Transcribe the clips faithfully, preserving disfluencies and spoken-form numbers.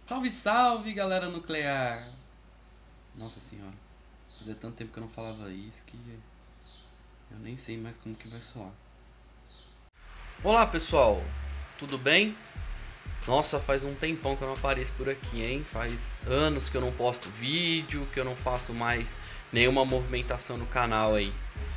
Salve, salve, galera nuclear! Nossa senhora, fazia tanto tempo que eu não falava isso que eu nem sei mais como que vai soar. Olá, pessoal, tudo bem? Nossa, faz um tempão que eu não apareço por aqui, hein? Faz anos que eu não posto vídeo, que eu não faço mais nenhuma movimentação no canal aí.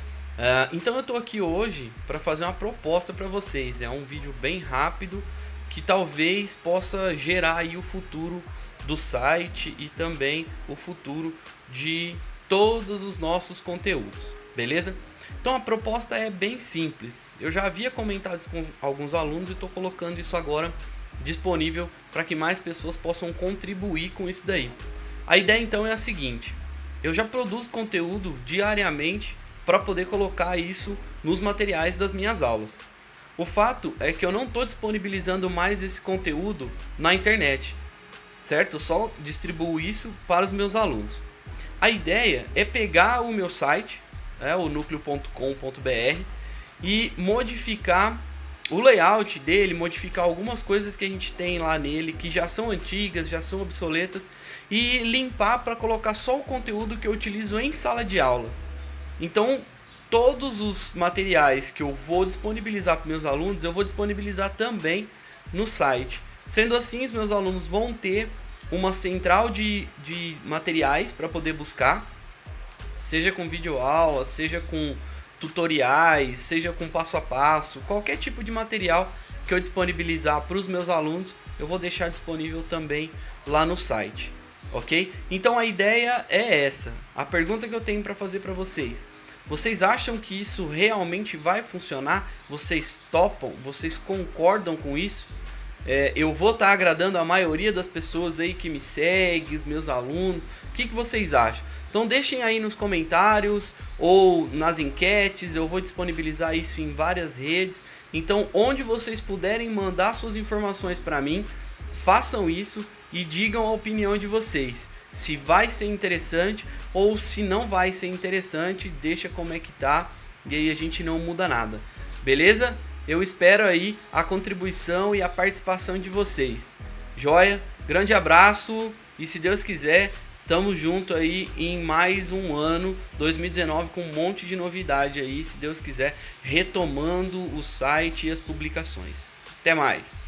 Uh, então eu tô aqui hoje para fazer uma proposta para vocês. É um vídeo bem rápido que talvez possa gerar aí o futuro do site e também o futuro de todos os nossos conteúdos, beleza? Então a proposta é bem simples. Eu já havia comentado isso com alguns alunos e estou colocando isso agora disponível para que mais pessoas possam contribuir com isso daí. A ideia então é a seguinte: eu já produzo conteúdo diariamente para poder colocar isso nos materiais das minhas aulas. O fato é que eu não estou disponibilizando mais esse conteúdo na internet, certo? Eu só distribuo isso para os meus alunos. A ideia é pegar o meu site, é, o núcleo ponto com ponto br, e modificar o layout dele, modificar algumas coisas que a gente tem lá nele, que já são antigas, já são obsoletas, e limpar para colocar só o conteúdo que eu utilizo em sala de aula. Então, todos os materiais que eu vou disponibilizar para meus alunos, eu vou disponibilizar também no site. Sendo assim, os meus alunos vão ter uma central de, de materiais para poder buscar, seja com videoaula, seja com tutoriais, seja com passo a passo, qualquer tipo de material que eu disponibilizar para os meus alunos, eu vou deixar disponível também lá no site, ok? Então a ideia é essa. A pergunta que eu tenho para fazer para vocês: vocês acham que isso realmente vai funcionar? Vocês topam? Vocês concordam com isso? É, eu vou estar tá agradando a maioria das pessoas aí que me seguem, os meus alunos? O que, que vocês acham? Então deixem aí nos comentários ou nas enquetes. Eu vou disponibilizar isso em várias redes. Então, onde vocês puderem mandar suas informações para mim, façam isso e digam a opinião de vocês. Se vai ser interessante ou se não vai ser interessante, deixa como é que tá e aí a gente não muda nada. Beleza? Eu espero aí a contribuição e a participação de vocês. Joia? Grande abraço e, se Deus quiser, tamo junto aí em mais um ano, dois mil e dezenove, com um monte de novidade aí, se Deus quiser, retomando o site e as publicações. Até mais!